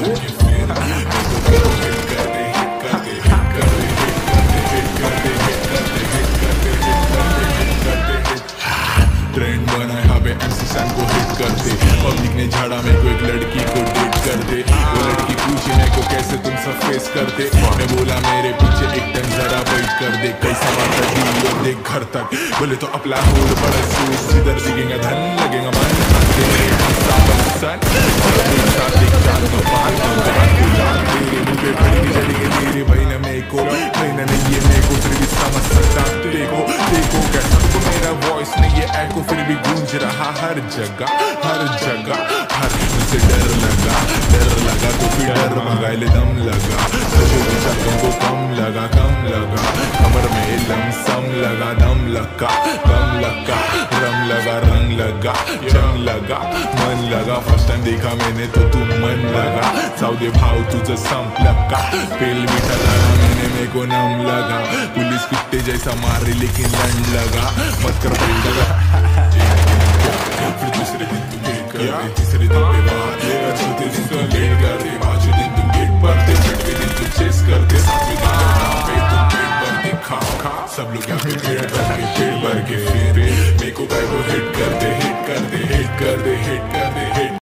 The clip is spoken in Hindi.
ट्रेंड बना यहाँ पे MC सन को हिट करते, पब्लिक ने झाड़ा मेरे को एक लड़की को डेट करते, वो लड़की पूछी मेरे को कैसे तुम सब फेस करते, मैं बोला मेरे पीछे एक टन जरा वेट कर दे, कैसा बात है देख घर तक, बोले तो अपना होड़ बड़ा सूस, जिधर दिखेगा धन लगेगा मन, तेरे सन तेरे भाई ने मेरे को नहीं ये मेरे को फिर भी समझ सकता, देखो देखो कैसा तो मेरा वॉइस नहीं ये एको फिर भी गूंज रहा हर जगह हर मुझसे डर लगा तो फिर डर मंगाए ले दम लगा, तुमको कम लगा कमर में लमसम लगा दम लगा रम लगा रंग लगा जंग लगा मन लगा, फर्स्ट टाइम देखा मैंने तो तू मन लगा, साउदे भाव तुझं संपलं का, पेल मीठा लगा मैंने मेरे को नम लगा, पुलिस कुत्ते जैसा मारे लेकिन लंड लगा, मत कर पेल लगा फिर दूसरे दिन तुम गेट कर दे, तीसरे दिन पे बात ले, चौथे दिन तुम गेट कर दे, पांचवें दिन तुम गेट पढ़ते, छठवें दिन तुम चेस करते, सातवें दिन पे तुम पेट भरते खा सब लोग यहाँ पे